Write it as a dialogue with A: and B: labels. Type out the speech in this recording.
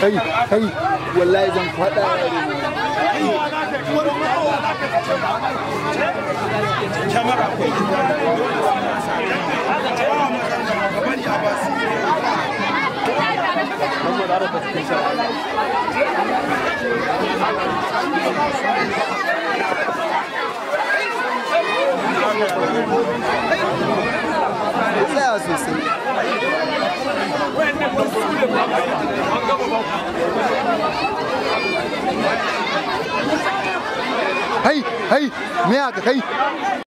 A: kai wallahi zan faɗa tsaya sosai hai me haka kai